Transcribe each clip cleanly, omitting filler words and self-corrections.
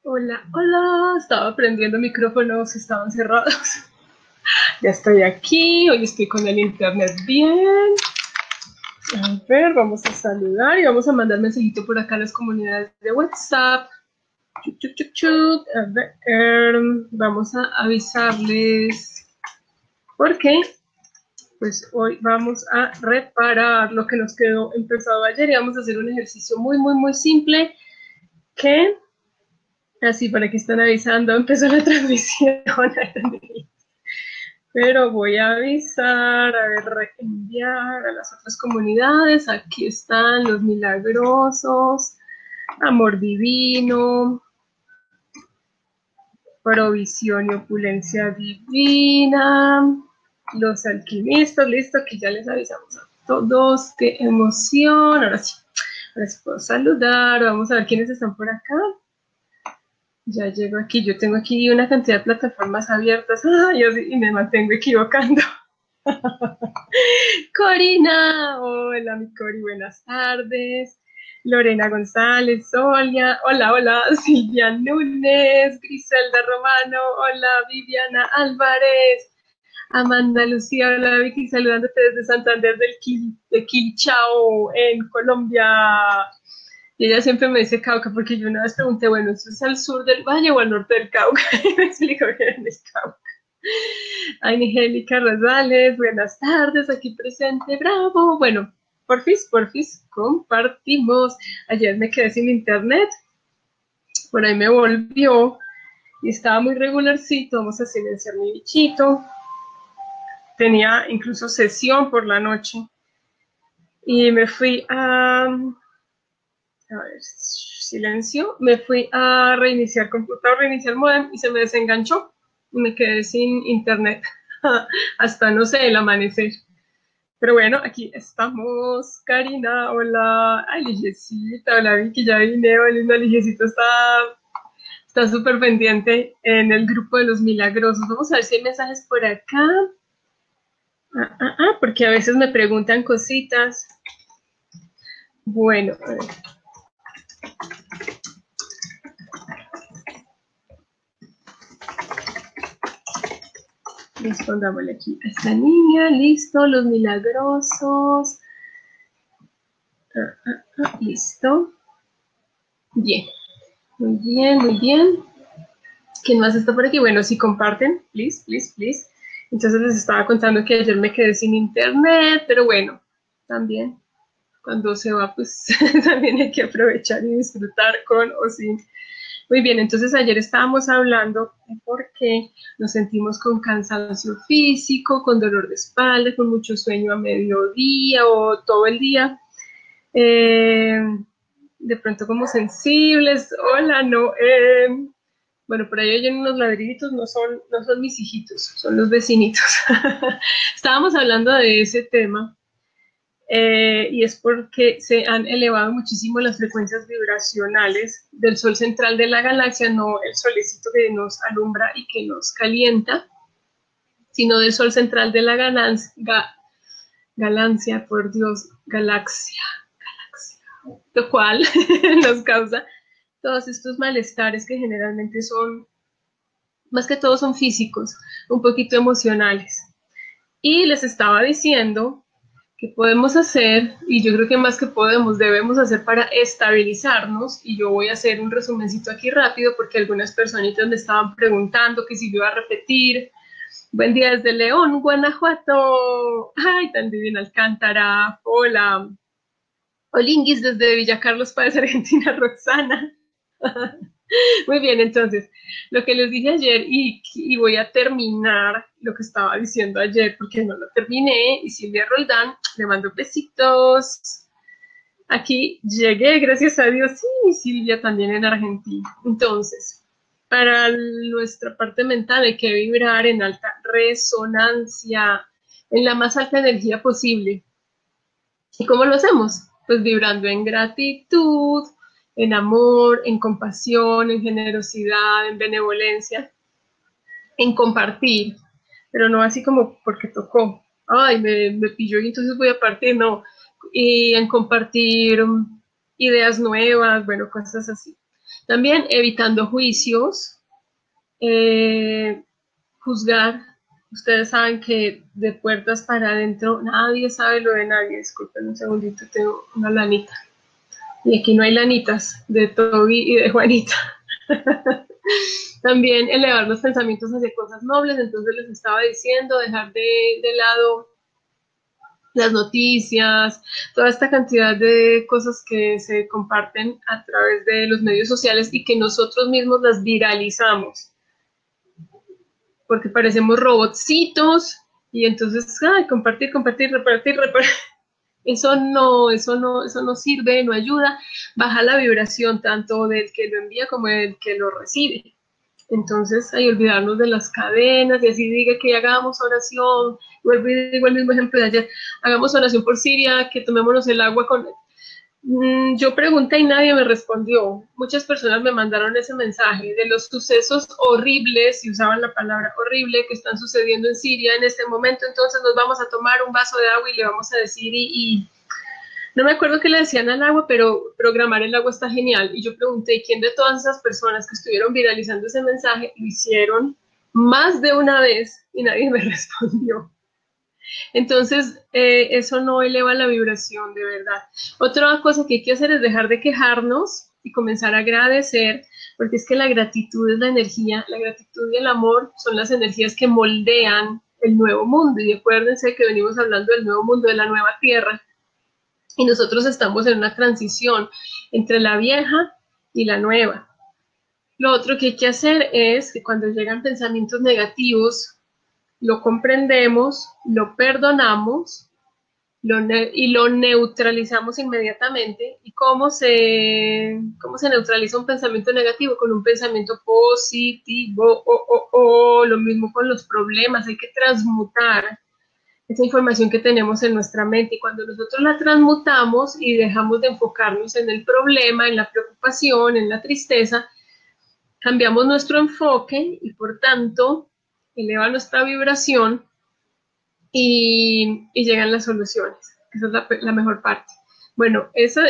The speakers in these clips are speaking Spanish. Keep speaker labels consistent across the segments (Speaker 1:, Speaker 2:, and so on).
Speaker 1: Hola, hola, estaba prendiendo micrófonos, estaban cerrados. Ya estoy aquí, hoy estoy con el internet bien. A ver, vamos a saludar y vamos a mandar mensajito por acá a las comunidades de WhatsApp. Chuc, chuc, chuc, chuc. A ver, vamos a avisarles porque pues hoy vamos a reparar lo que nos quedó empezado ayer y vamos a hacer un ejercicio muy simple que, así para que están avisando, empezó la transmisión. Pero voy a avisar, a ver, reenviar a las otras comunidades. Aquí están los milagrosos, amor divino, provisión y opulencia divina, los alquimistas, listo, que ya les avisamos a todos. ¡Qué emoción! Ahora sí puedo saludar. Vamos a ver quiénes están por acá. Ya llego aquí, yo tengo aquí una cantidad de plataformas abiertas. Y me mantengo equivocando. Corina, hola mi Cori, buenas tardes. Lorena González, hola, Silvia Núñez, Griselda Romano, hola, Viviana Álvarez, Amanda Lucía, hola Vicky, saludándote desde Santander de Quilichao, en Colombia. Y ella siempre me dice Cauca, porque yo una vez pregunté, bueno, ¿eso es al sur del valle o al norte del Cauca? Y me explicó que era en el Cauca. Angélica Rosales, buenas tardes, aquí presente, bravo. Bueno, porfis, compartimos. Ayer me quedé sin internet, por ahí me volvió y estaba muy regularcito. Vamos a silenciar mi bichito. Tenía incluso sesión por la noche y me fui a ver, silencio, me fui a reiniciar computador, reiniciar modem y se me desenganchó y me quedé sin internet hasta, no sé, el amanecer. Pero bueno, aquí estamos. Karina, hola. Ay, Ligesita, hola Vicky, ya vine. Hola, Ligesita está súper pendiente en el grupo de los milagrosos. Vamos a ver si hay mensajes por acá. Porque a veces me preguntan cositas. Bueno, a ver. Respondámosle aquí a esta niña. Listo, los milagrosos. Listo. Bien. Muy bien. ¿Quién más está por aquí? Bueno, si comparten, please. Entonces les estaba contando que ayer me quedé sin internet, pero bueno, también cuando se va, pues también hay que aprovechar y disfrutar con o sin. Muy bien, entonces ayer estábamos hablando de por qué nos sentimos con cansancio físico, con dolor de espalda, con mucho sueño a mediodía o todo el día. De pronto como sensibles. Hola, no. Bueno, por ahí oyen unos ladriditos, no son mis hijitos, son los vecinitos. Estábamos hablando de ese tema y es porque se han elevado muchísimo las frecuencias vibracionales del sol central de la galaxia, no el solecito que nos alumbra y que nos calienta, sino del sol central de la galaxia, por Dios, galaxia, lo cual nos causa todos estos malestares que generalmente son, más que todo son físicos, un poquito emocionales. Y les estaba diciendo que podemos hacer, y yo creo que más que podemos, debemos hacer para estabilizarnos, y yo voy a hacer un resumencito aquí rápido porque algunas personitas me estaban preguntando que si yo iba a repetir. Buen día desde León, Guanajuato. Ay, tan divina Alcántara. Hola. Olinguis desde Villa Carlos Páez, Argentina, Roxana. Muy bien, entonces, lo que les dije ayer y voy a terminar lo que estaba diciendo ayer porque no lo terminé. Y Silvia Roldán, le mando besitos. Aquí llegué, gracias a Dios. Sí, Silvia también en Argentina. Entonces, para nuestra parte mental hay que vibrar en alta resonancia, en la más alta energía posible. ¿Y cómo lo hacemos? Pues vibrando en gratitud, en amor, en compasión, en generosidad, en benevolencia, en compartir, pero no así como porque tocó, ay, me pilló y entonces voy a partir, no, y en compartir ideas nuevas, bueno, cosas así. También evitando juicios, juzgar. Ustedes saben que de puertas para adentro nadie sabe lo de nadie. Disculpen un segundito, tengo una lanita. Y aquí no hay lanitas de Toby y de Juanita. También elevar los pensamientos hacia cosas nobles. Entonces les estaba diciendo, dejar de lado las noticias, toda esta cantidad de cosas que se comparten a través de los medios sociales y que nosotros mismos las viralizamos, porque parecemos robotcitos y entonces, ay, compartir, compartir, repartir, repartir. Eso no sirve, no ayuda, baja la vibración tanto del que lo envía como del que lo recibe. Entonces, hay olvidarnos de las cadenas y así diga que hagamos oración. Vuelvo y digo el mismo ejemplo de ayer. Hagamos oración por Siria, que tomémonos el agua con... Yo pregunté y nadie me respondió. Muchas personas me mandaron ese mensaje de los sucesos horribles, y usaban la palabra horrible, que están sucediendo en Siria en este momento. Entonces nos vamos a tomar un vaso de agua y le vamos a decir no me acuerdo qué le decían al agua, pero programar el agua está genial. Y yo pregunté, ¿quién de todas esas personas que estuvieron viralizando ese mensaje lo hicieron más de una vez? Y nadie me respondió. Entonces, eso no eleva la vibración, de verdad. Otra cosa que hay que hacer es dejar de quejarnos y comenzar a agradecer, porque es que la gratitud es la energía, la gratitud y el amor son las energías que moldean el nuevo mundo. Y acuérdense que venimos hablando del nuevo mundo, de la nueva tierra. Y nosotros estamos en una transición entre la vieja y la nueva. Lo otro que hay que hacer es que cuando llegan pensamientos negativos, lo comprendemos, lo perdonamos y lo neutralizamos inmediatamente. ¿Y cómo se neutraliza un pensamiento negativo? Con un pensamiento positivo. Lo mismo con los problemas, hay que transmutar esa información que tenemos en nuestra mente, y cuando nosotros la transmutamos y dejamos de enfocarnos en el problema, en la preocupación, en la tristeza, cambiamos nuestro enfoque y por tanto eleva nuestra vibración y llegan las soluciones. Esa es la mejor parte. Bueno, ese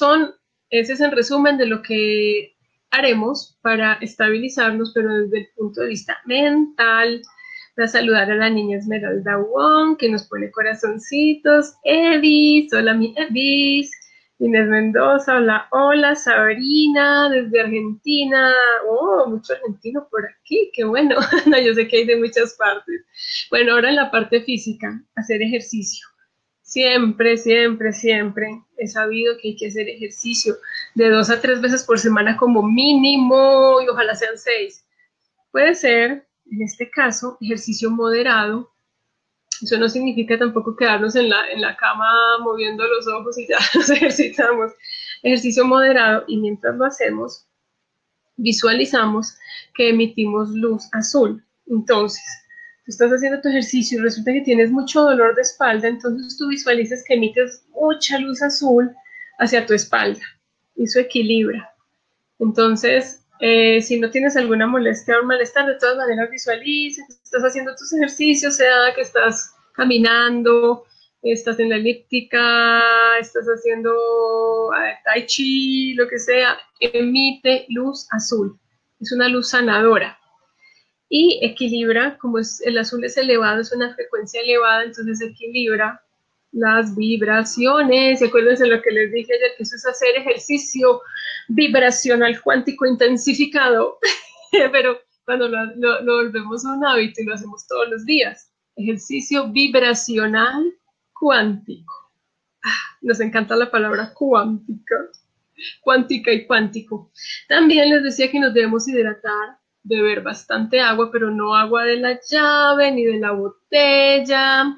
Speaker 1: es en resumen de lo que haremos para estabilizarnos, pero desde el punto de vista mental. Voy a saludar a la niña Esmeralda Wong, que nos pone corazoncitos. Edis, hola mi Edis. Inés Mendoza, hola, hola. Sabrina, desde Argentina. Oh, mucho argentino por aquí, qué bueno. No, yo sé que hay de muchas partes. Bueno, ahora en la parte física, hacer ejercicio. Siempre, siempre, siempre he sabido que hay que hacer ejercicio de 2 a 3 veces por semana como mínimo, y ojalá sean 6. Puede ser, en este caso, ejercicio moderado. Eso no significa tampoco quedarnos en la cama moviendo los ojos y ya nos ejercitamos. Ejercicio moderado, y mientras lo hacemos, visualizamos que emitimos luz azul. Entonces, tú estás haciendo tu ejercicio y resulta que tienes mucho dolor de espalda, entonces tú visualizas que emites mucha luz azul hacia tu espalda. Y eso equilibra. Entonces, si no tienes alguna molestia o malestar, de todas maneras visualiza que estás haciendo tus ejercicios, sea que estás caminando, estás en la elíptica, estás haciendo tai chi, lo que sea, emite luz azul. Es una luz sanadora y equilibra, como el azul es elevado, es una frecuencia elevada, entonces equilibra las vibraciones. Y acuérdense lo que les dije ayer, que eso es hacer ejercicio vibracional cuántico intensificado, pero cuando lo volvemos un hábito y lo hacemos todos los días. Ejercicio vibracional cuántico. Nos encanta la palabra cuántica, cuántica y cuántico. También les decía que nos debemos hidratar, beber bastante agua, pero no agua de la llave ni de la botella,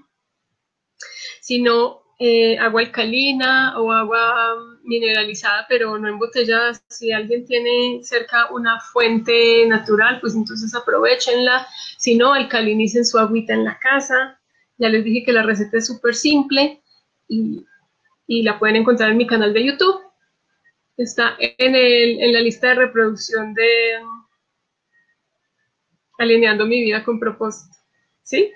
Speaker 1: sino agua alcalina o agua mineralizada, pero no embotellada. Si alguien tiene cerca una fuente natural, pues entonces aprovechenla. Si no, alcalinicen su agüita en la casa. Ya les dije que la receta es súper simple y la pueden encontrar en mi canal de YouTube. Está en la lista de reproducción de Alineando mi vida con propósito. ¿Sí?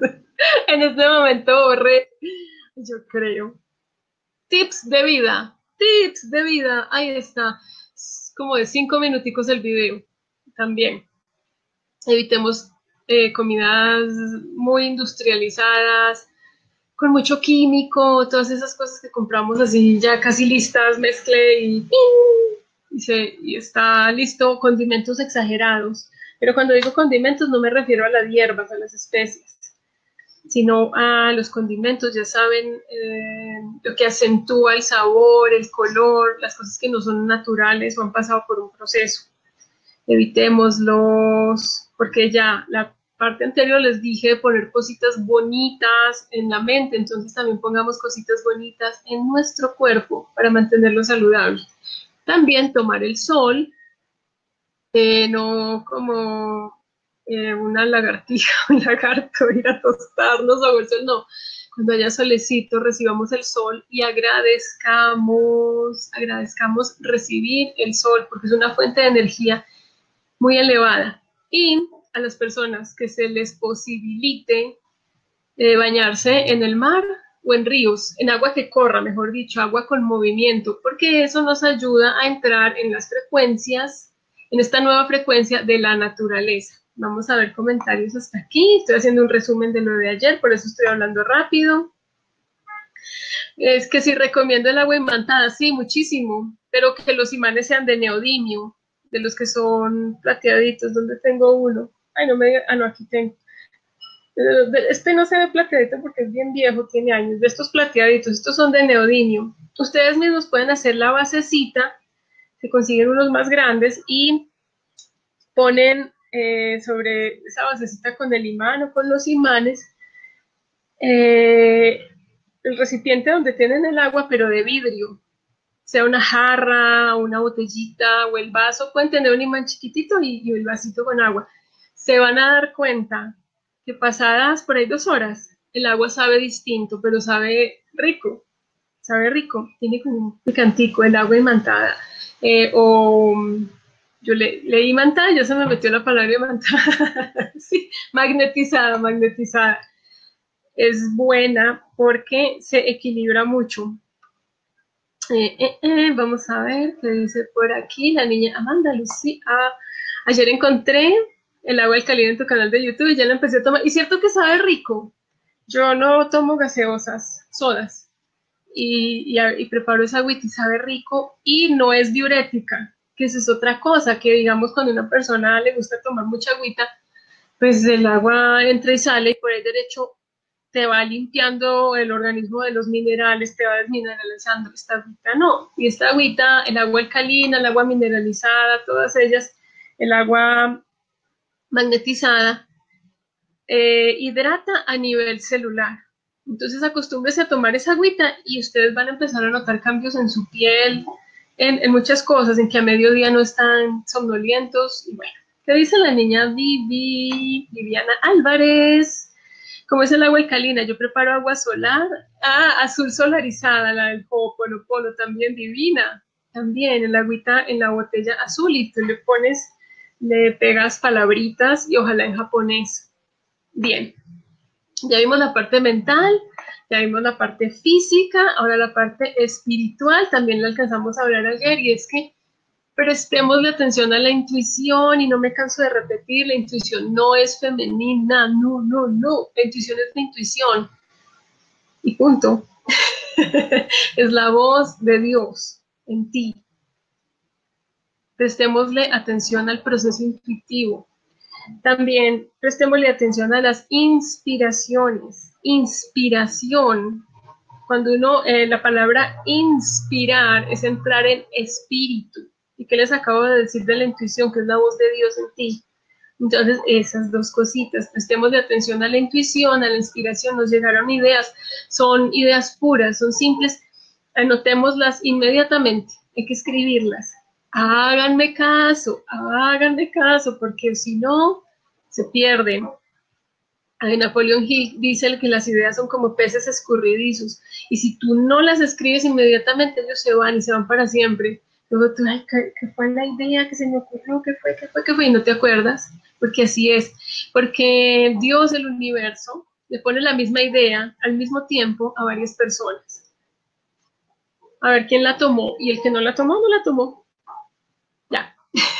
Speaker 1: En este momento borré, yo creo. Tips de vida. tips de vida, ahí está, es como de 5 minuticos el video también. Evitemos comidas muy industrializadas, con mucho químico, todas esas cosas que compramos así ya casi listas, mezcle y ¡ping! Y está listo, condimentos exagerados. Pero cuando digo condimentos no me refiero a las hierbas, a las especies, sino a los condimentos, ya saben, lo que acentúa el sabor, el color, las cosas que no son naturales o han pasado por un proceso. Evitémoslos, porque ya la parte anterior les dije de poner cositas bonitas en la mente, entonces también pongamos cositas bonitas en nuestro cuerpo para mantenerlo saludable. También tomar el sol, no como una lagartija, un lagarto, ir a tostarnos o el sol, no. Cuando haya solecito, recibamos el sol y agradezcamos recibir el sol, porque es una fuente de energía muy elevada. Y a las personas que se les posibilite bañarse en el mar o en ríos, en agua que corra, mejor dicho, agua con movimiento, porque eso nos ayuda a entrar en las frecuencias, en esta nueva frecuencia de la naturaleza. Vamos a ver comentarios hasta aquí. Estoy haciendo un resumen de lo de ayer, por eso estoy hablando rápido. Es que sí recomiendo el agua imantada, sí, muchísimo, pero que los imanes sean de neodimio, de los que son plateaditos, donde tengo uno. Ay, no me diga, no, aquí tengo. Este no se ve plateadito porque es bien viejo, tiene años. De estos plateaditos, estos son de neodimio. Ustedes mismos pueden hacer la basecita, se consiguen unos más grandes y ponen sobre esa basecita con el imán o con los imanes el recipiente donde tienen el agua, pero de vidrio, sea una jarra, una botellita o el vaso, pueden tener un imán chiquitito y el vasito con agua. Se van a dar cuenta que pasadas por ahí 2 horas, el agua sabe distinto, pero sabe rico, tiene como un picantico, el agua imantada. Yo leí imantada, ya se me metió la palabra imantada, sí, magnetizada. Es buena porque se equilibra mucho. Vamos a ver qué dice por aquí la niña Amanda Lucía. Ayer encontré el agua alcalina en tu canal de YouTube y ya la empecé a tomar. Y cierto que sabe rico. Yo no tomo gaseosas, sodas. Y preparo esa agüita y sabe rico y no es diurética, que eso es otra cosa, que digamos cuando a una persona le gusta tomar mucha agüita, pues el agua entra y sale y por el derecho te va limpiando el organismo de los minerales, te va desmineralizando. Esta agüita no. Y esta agüita, el agua alcalina, el agua mineralizada, todas ellas, el agua magnetizada, hidrata a nivel celular. Entonces acostúmbrese a tomar esa agüita y ustedes van a empezar a notar cambios en su piel, en muchas cosas, en que a mediodía no están somnolientos. Y bueno, ¿qué dice la niña Viviana Álvarez? ¿Cómo es el agua alcalina? Yo preparo agua solar, azul solarizada, la del Ho'oponopono, también divina. También el agüita en la botella azul y tú le pegas palabritas y ojalá en japonés. Bien, ya vimos la parte mental, ya vimos la parte física, ahora la parte espiritual, también la alcanzamos a hablar ayer, y es que prestémosle atención a la intuición, y no me canso de repetir, la intuición no es femenina, no, la intuición es la intuición, y punto. Es la voz de Dios en ti. Prestémosle atención al proceso intuitivo. También prestémosle atención a las inspiraciones. Inspiración. Cuando la palabra inspirar es entrar en espíritu. ¿Y qué les acabo de decir de la intuición? Que es la voz de Dios en ti. Entonces, esas dos cositas, prestemos de atención a la intuición, a la inspiración, nos llegaron ideas, son ideas puras, son simples, anotémoslas inmediatamente, hay que escribirlas. Háganme caso, porque si no, se pierden. Napoleón Hill dice que las ideas son como peces escurridizos, y si tú no las escribes inmediatamente, ellos se van y se van para siempre. Luego tú, ay, ¿qué fue la idea que se me ocurrió? ¿Qué fue? Y no te acuerdas, porque así es. Porque Dios, el universo, le pone la misma idea al mismo tiempo a varias personas. A ver quién la tomó. Y el que no la tomó, no la tomó. Ya.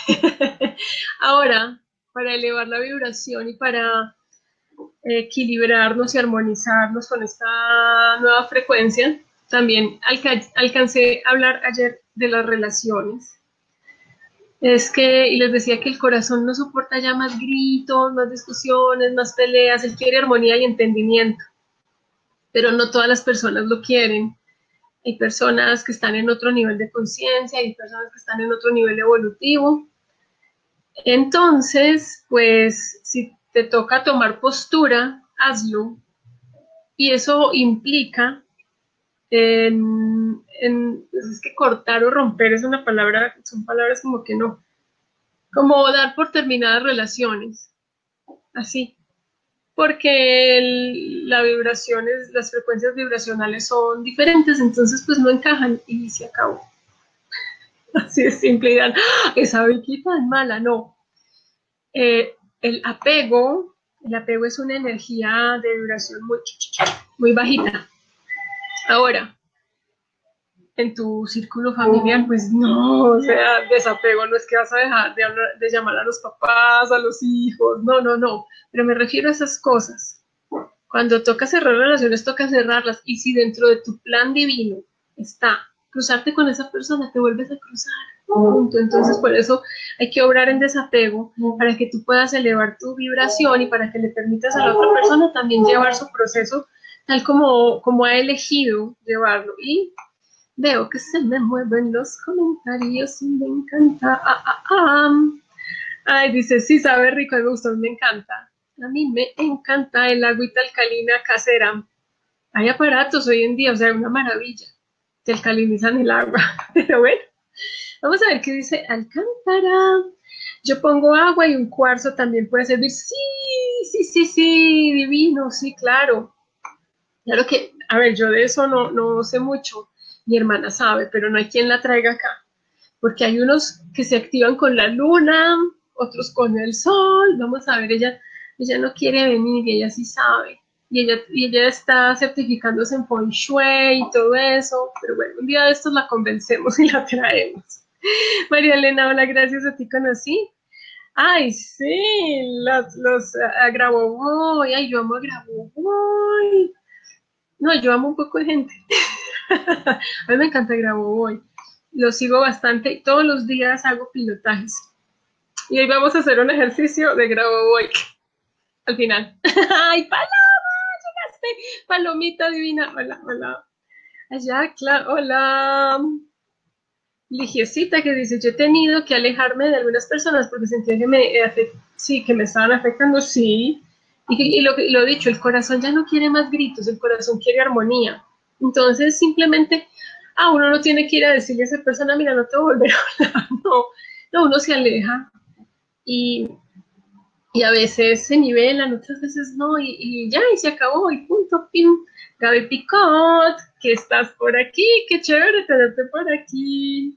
Speaker 1: Ahora, para elevar la vibración y para equilibrarnos y armonizarnos con esta nueva frecuencia, también alcancé a hablar ayer de las relaciones. Es que, y les decía que el corazón no soporta ya más gritos, más discusiones, más peleas, él quiere armonía y entendimiento, pero no todas las personas lo quieren. Hay personas que están en otro nivel de conciencia, hay personas que están en otro nivel evolutivo. Entonces, pues, si te toca tomar postura, hazlo. Y eso implica pues es que cortar o romper es una palabra, son palabras como que no, como dar por terminadas relaciones, así, porque la vibración las frecuencias vibracionales son diferentes, entonces pues no encajan y se acabó. Así es simple y dan, esa Vicky tan mala, no. Eh, el apego, el apego es una energía de vibración muy bajita. Ahora, en tu círculo familiar, pues no, o sea, desapego no es que vas a dejar de llamar a los papás, a los hijos, no, no, no, pero me refiero a esas cosas. Cuando toca cerrar relaciones, toca cerrarlas, y si dentro de tu plan divino está cruzarte con esa persona, te vuelves a cruzar, punto. Entonces, por eso hay que obrar en desapego, para que tú puedas elevar tu vibración y para que le permitas a la otra persona también llevar su proceso tal como ha elegido llevarlo. Y veo que se me mueven los comentarios y me encanta. Ay, dice, sí, sabe rico, me gusta, me encanta. A mí me encanta el agüita alcalina casera. Hay aparatos hoy en día, o sea, una maravilla. Te alcalinizan el agua. Pero bueno, vamos a ver qué dice Alcántara. Yo pongo agua y un cuarzo también puede servir. Sí, sí, sí, sí, divino, sí, claro. Claro que, a ver, yo de eso no sé mucho. Mi hermana sabe, pero no hay quien la traiga acá. Porque hay unos que se activan con la luna, otros con el sol. Vamos a ver, ella no quiere venir y ella sí sabe. Y ella está certificándose en Feng Shui y todo eso. Pero bueno, un día de estos la convencemos y la traemos. María Elena, hola, gracias a ti conocí. Ay, sí, los Grabovoi. Ay, yo amo a Grabovoi. No, yo amo un poco de gente. A mí me encanta Grabovoi. Lo sigo bastante y todos los días hago pilotajes. Y hoy vamos a hacer un ejercicio de Grabovoi al final. ¡Ay, Paloma! ¡Llegaste! Palomita divina. Hola, hola. Allá, claro, hola. Ligiecita que dice, yo he tenido que alejarme de algunas personas porque sentía que que me estaban afectando, sí. Y lo dicho, el corazón ya no quiere más gritos, el corazón quiere armonía. Entonces, simplemente, uno no tiene que ir a decirle a esa persona, mira, no te voy a volver a hablar, no, uno se aleja y, y a veces se nivelan, otras veces no, y ya, y se acabó, y punto, pim. Gaby Picot, que estás por aquí, qué chévere tenerte por aquí.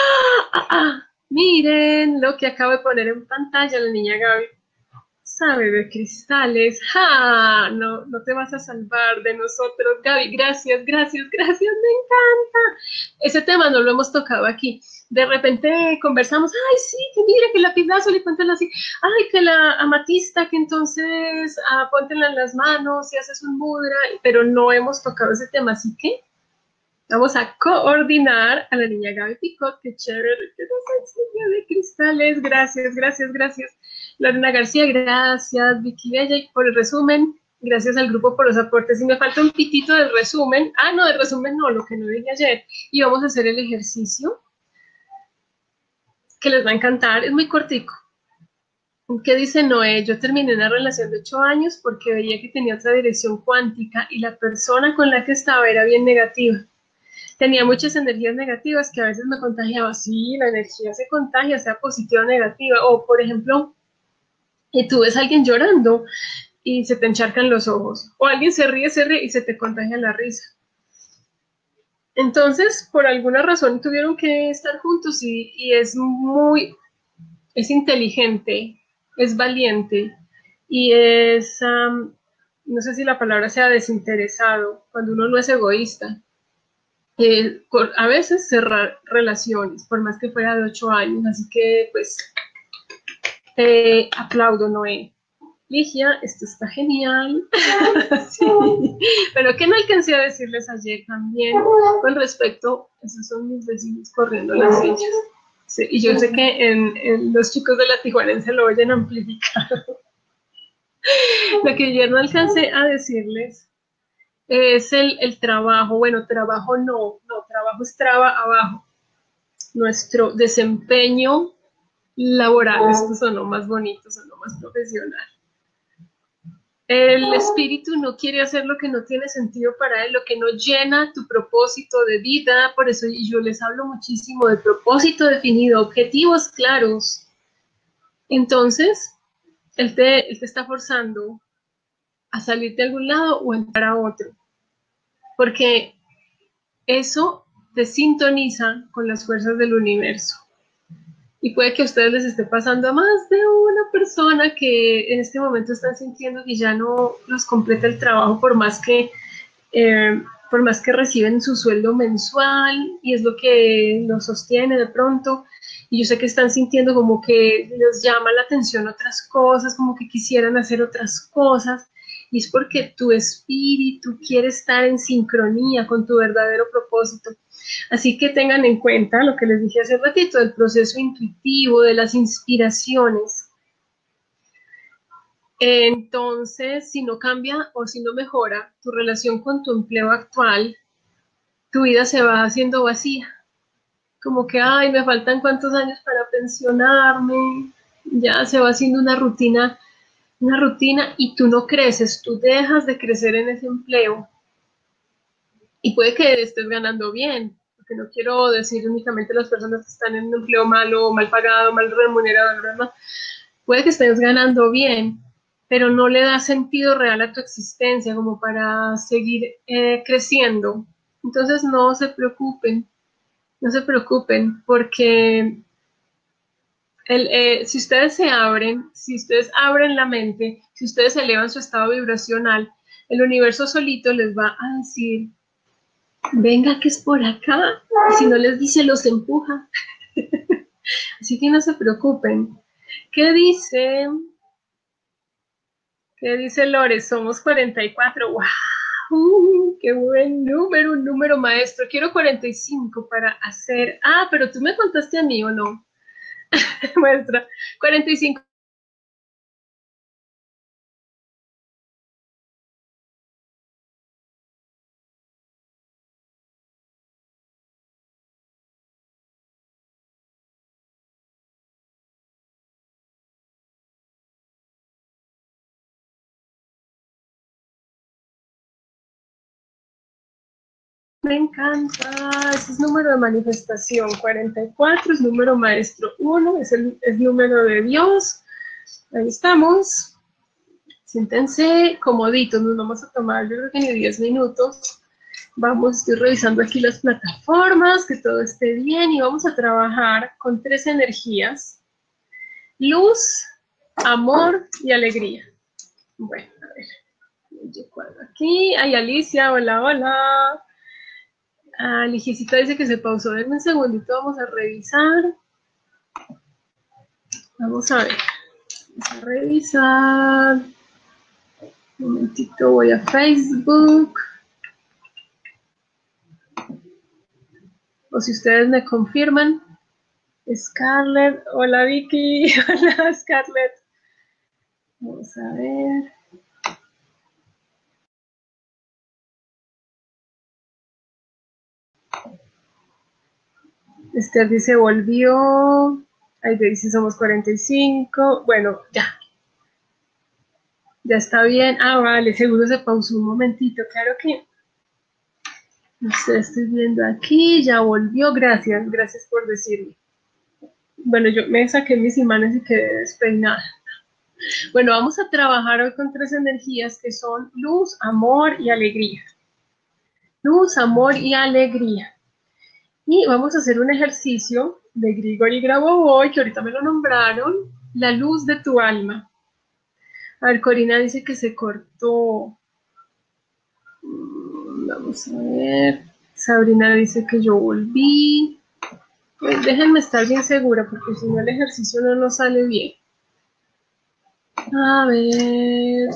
Speaker 1: Miren lo que acabo de poner en pantalla la niña Gaby. Sabe de cristales. No te vas a salvar de nosotros, Gaby. Gracias, gracias, gracias. Me encanta. Ese tema no lo hemos tocado aquí. De repente conversamos, ay, sí, que mire, que la lapidazo, y cuéntale así, ay, que la amatista, que entonces póntela en las manos y haces un mudra, pero no hemos tocado ese tema, así que vamos a coordinar a la niña Gaby Picot, que chévere, que nos enseña de cristales. Gracias, gracias, gracias. Lorena García, gracias. Vicky Bella por el resumen. Gracias al grupo por los aportes. Y me falta un pitito del resumen. No, del resumen no, lo que no dije ayer. Y vamos a hacer el ejercicio que les va a encantar. Es muy cortico. ¿Qué dice Noé? Yo terminé una relación de 8 años porque veía que tenía otra dirección cuántica y la persona con la que estaba era bien negativa. Tenía muchas energías negativas que a veces me contagiaba. Sí, la energía se contagia, sea positiva o negativa. O, por ejemplo, tú ves a alguien llorando y se te encharcan los ojos. O alguien se ríe y se te contagia la risa. Entonces, por alguna razón tuvieron que estar juntos y es inteligente, es valiente y no sé si la palabra sea desinteresado, cuando uno no es egoísta. A veces cerrar relaciones, por más que fuera de 8 años, así que pues aplaudo, Noé. Ligia, esto está genial. Sí. Pero que no alcancé a decirles ayer también con respecto, esos son mis vecinos corriendo las sillas. Sí, y yo sé que en los chicos de la Tijuanense lo oyen amplificado. Lo que ayer no alcancé a decirles es el trabajo. Bueno, trabajo no, trabajo es traba abajo. Nuestro desempeño laboral, esto sonó más bonito, sonó más profesional. El espíritu no quiere hacer lo que no tiene sentido para él, lo que no llena tu propósito de vida. Por eso yo les hablo muchísimo de propósito definido, objetivos claros. Entonces, él te está forzando a salir de algún lado o entrar a otro, porque eso te sintoniza con las fuerzas del universo. Y puede que a ustedes les esté pasando a más de una persona que en este momento están sintiendo que ya no los completa el trabajo por más que reciben su sueldo mensual y es lo que los sostiene de pronto. Y yo sé que están sintiendo como que les llama la atención otras cosas, como que quisieran hacer otras cosas. Y es porque tu espíritu quiere estar en sincronía con tu verdadero propósito. Así que tengan en cuenta lo que les dije hace ratito, del proceso intuitivo, de las inspiraciones. Entonces, si no cambia o si no mejora tu relación con tu empleo actual, tu vida se va haciendo vacía. Como que, ay, me faltan cuántos años para pensionarme. Ya se va haciendo una rutina y tú no creces, tú dejas de crecer en ese empleo. Y puede que estés ganando bien, porque no quiero decir únicamente las personas que están en un empleo malo, mal pagado, mal remunerado, ¿verdad? Puede que estés ganando bien, pero no le da sentido real a tu existencia como para seguir creciendo. Entonces no se preocupen, porque si ustedes se abren, si ustedes abren la mente, si ustedes elevan su estado vibracional, el universo solito les va a decir, venga que es por acá, si no les dice, los empuja. Así que no se preocupen. ¿Qué dice? ¿Qué dice Lore? Somos 44. ¡Wow! ¡Qué buen número! Un número maestro. Quiero 45 para hacer. Ah, pero tú me contaste a mí, ¿o no? Maestra, 45. Me encanta. Ese es número de manifestación. 44 es número maestro. 1 es número de Dios. Ahí estamos. Siéntense comoditos. Nos vamos a tomar, yo creo que ni 10 minutos. Estoy revisando aquí las plataformas, que todo esté bien y vamos a trabajar con 3 energías. Luz, amor y alegría. Bueno, a ver. Aquí, ay, Alicia, hola, hola. Ligisita dice que se pausó. Denme un segundito, vamos a revisar. Vamos a ver. Vamos a revisar. Un momentito, voy a Facebook. O si ustedes me confirman. Scarlett, hola Vicky, hola Scarlett. Vamos a ver. Esther dice, volvió. Ahí dice, somos 45. Bueno, ya. Ya está bien. Ah, vale, seguro se pausó un momentito. Claro que. No sé, estoy viendo aquí. Ya volvió. Gracias por decirme. Bueno, yo me saqué mis imanes y quedé despeinada. Bueno, vamos a trabajar hoy con 3 energías que son luz, amor y alegría. Luz, amor y alegría. Y vamos a hacer un ejercicio de Grigori Grabovoi, que ahorita me lo nombraron, la luz de tu alma. A ver, Corina dice que se cortó. Vamos a ver. Sabrina dice que yo volví. Pues déjenme estar bien segura, porque si no el ejercicio no nos sale bien. A ver,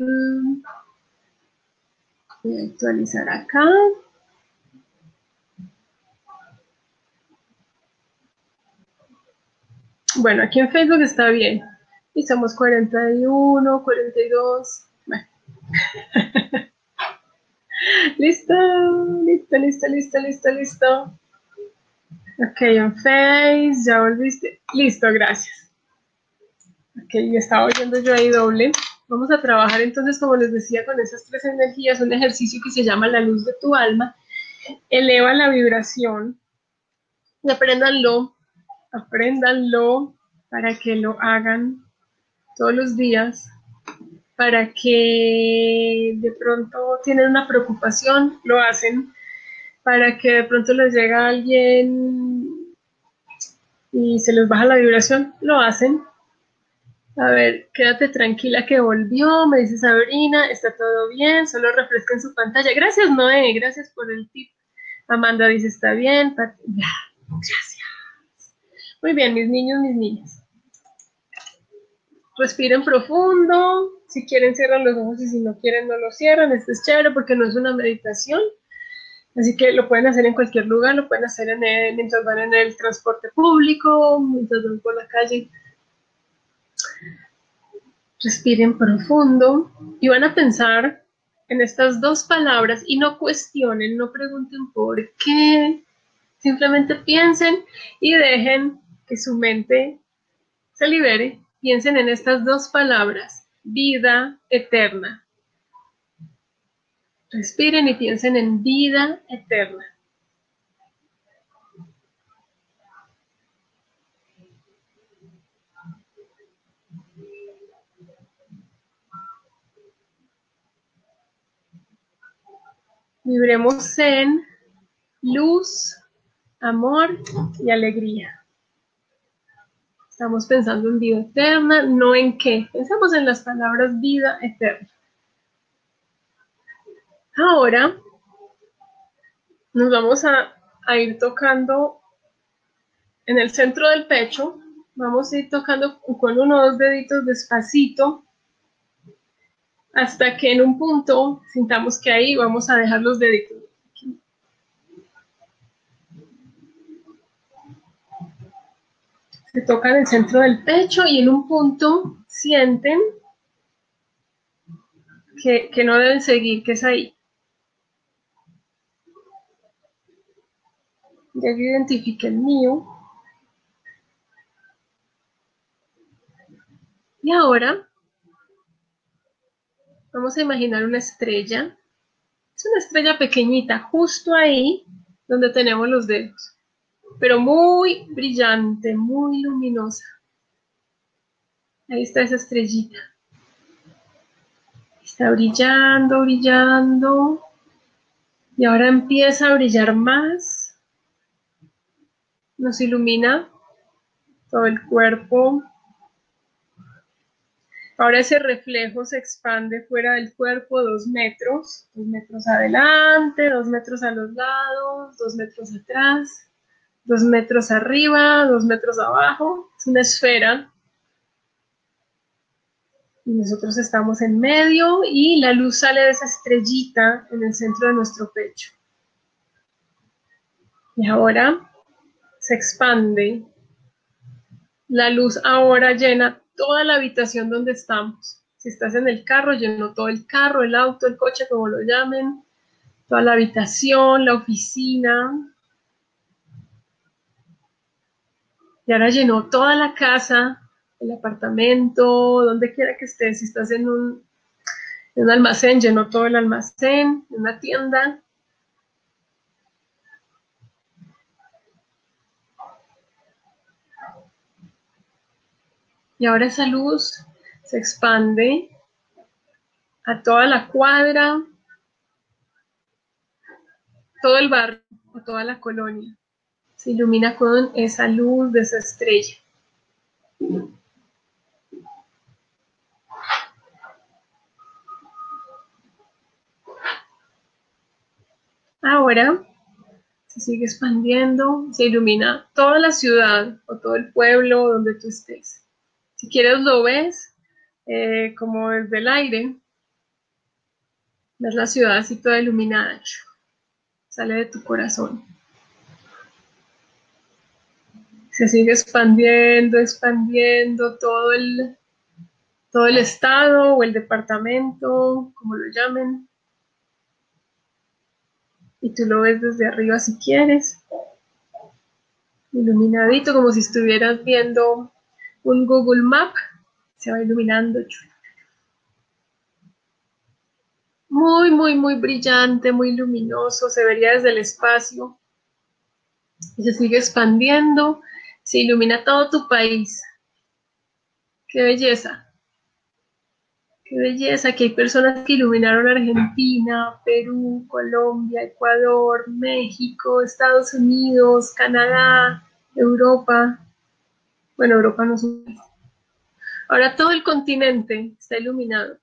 Speaker 1: voy a actualizar acá. Bueno, aquí en Facebook está bien. Y somos 41, 42. Bueno. Listo, listo, listo, listo, listo, listo. Ok, en Face, ya volviste. Listo, gracias. Ok, me estaba oyendo yo ahí doble. Vamos a trabajar entonces, como les decía, con esas tres energías, un ejercicio que se llama la luz de tu alma. Eleva la vibración. Y apréndanlo para que lo hagan todos los días, para que de pronto tienen una preocupación, lo hacen, para que de pronto les llega alguien y se les baja la vibración, lo hacen. A ver, quédate tranquila que volvió, me dice Sabrina, está todo bien, solo refresca en su pantalla. Gracias, Noé, gracias por el tip. Amanda dice, está bien. Ya, gracias. Muy bien, mis niños, mis niñas. Respiren profundo. Si quieren, cierran los ojos y si no quieren, no los cierran. Esto es chévere porque no es una meditación. Así que lo pueden hacer en cualquier lugar, lo pueden hacer mientras van en el transporte público, mientras van por la calle. Respiren profundo y van a pensar en estas dos palabras y no cuestionen, no pregunten por qué, simplemente piensen y dejen que su mente se libere. Piensen en estas dos palabras, vida eterna. Respiren y piensen en vida eterna. Vibremos en luz, amor y alegría. Estamos pensando en vida eterna, no en qué. Pensamos en las palabras vida eterna. Ahora nos vamos a ir tocando en el centro del pecho. Vamos a ir tocando con uno o dos deditos despacito hasta que en un punto sintamos que ahí vamos a dejar los deditos. Se tocan el centro del pecho y en un punto sienten que no deben seguir, que es ahí. Ya yo identifiqué el mío. Y ahora vamos a imaginar una estrella. Es una estrella pequeñita, justo ahí donde tenemos los dedos, pero muy brillante, muy luminosa. Ahí está esa estrellita. Está brillando, brillando. Y ahora empieza a brillar más. Nos ilumina todo el cuerpo. Ahora ese reflejo se expande fuera del cuerpo 2 metros. 2 metros adelante, 2 metros a los lados, 2 metros atrás, 2 metros arriba, 2 metros abajo. Es una esfera. Y nosotros estamos en medio y la luz sale de esa estrellita en el centro de nuestro pecho. Y ahora se expande. La luz ahora llena toda la habitación donde estamos. Si estás en el carro, llenó todo el carro, el auto, el coche, como lo llamen, toda la habitación, la oficina. Y ahora llenó toda la casa, el apartamento, donde quiera que estés. Si estás en un almacén, llenó todo el almacén, en una tienda. Y ahora esa luz se expande a toda la cuadra, todo el barrio, a toda la colonia. Se ilumina con esa luz de esa estrella. Ahora Se sigue expandiendo, se ilumina toda la ciudad o todo el pueblo donde tú estés. Si quieres lo ves como desde el aire, ves la ciudad así toda iluminada, sale de tu corazón. Se sigue expandiendo, expandiendo todo el estado o el departamento, como lo llamen. Y tú lo ves desde arriba si quieres, iluminadito, como si estuvieras viendo un Google Map, se va iluminando. Muy, muy, muy brillante, muy luminoso, se vería desde el espacio. Y se sigue expandiendo, se ilumina todo tu país. ¡Qué belleza! ¡Qué belleza! Que hay personas que iluminaron Argentina, Perú, Colombia, Ecuador, México, Estados Unidos, Canadá, Europa. Bueno, Europa no es un país. Ahora todo el continente está iluminado.